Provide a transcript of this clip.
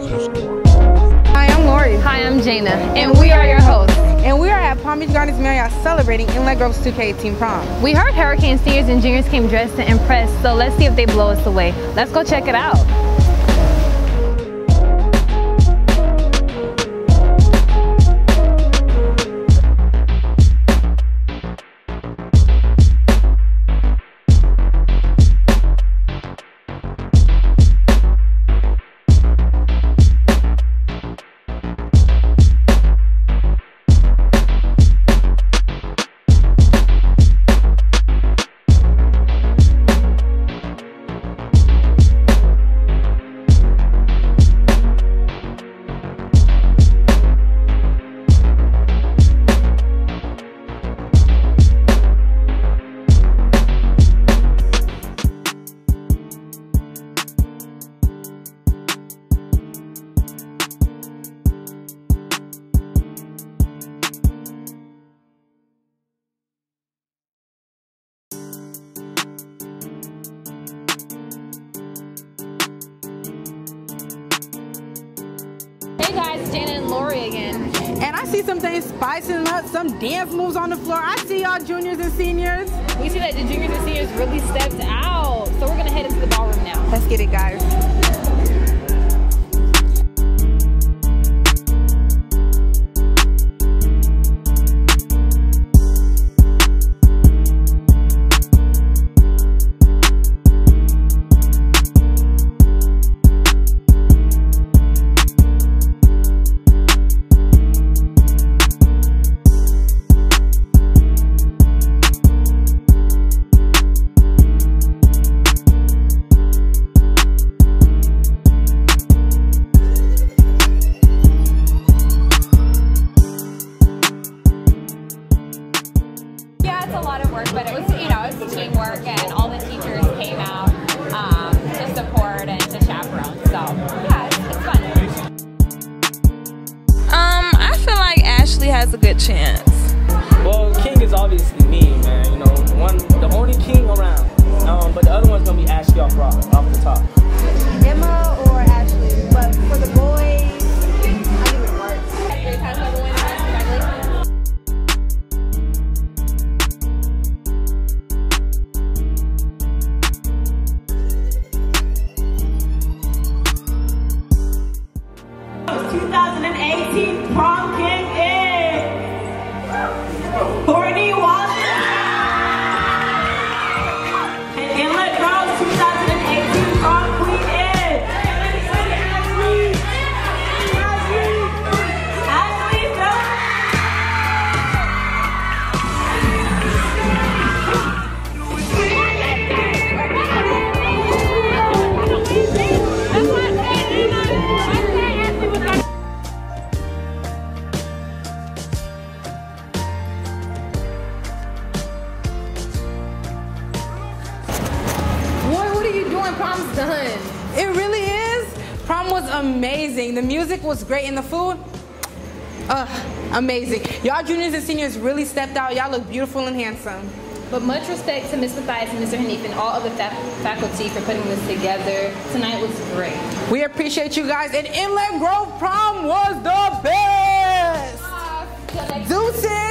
Hi, I'm Lorie. Hi, I'm Jayna, and we are your hosts. And we are at Palm Beach Gardens Marriott celebrating Inlet Grove's 2K18 prom. We heard Hurricane seniors and juniors came dressed to impress, so let's see if they blow us away. Let's go check it out. Hey guys, Jayna and Lorie again. And I see some things spicing up, some dance moves on the floor. I see y'all juniors and seniors. We see that the juniors and seniors really stepped out, so we're gonna head into the ballroom now. Let's get it, guys. But it was, it was teamwork, and all the teachers came out to support and to chaperone. So yeah, it's fun. I feel like Ashley has a good chance. Well, king is obviously me, man. The only king around. But the other one's gonna be Ashley off the top. Emma or Ashley, but for the boys, I think it works. Congratulations. Prom king is Courtney Walton. And Inlet Grove's 2018 prom queen is Ashley Prom's done. It really is. Prom was amazing. The music was great and the food, amazing. Y'all juniors and seniors really stepped out. Y'all look beautiful and handsome. But much respect to Ms. Mathias and Mr. Hanif and all of the faculty for putting this together. Tonight was great. We appreciate you guys, and Inlet Grove Prom was the best. Deuces.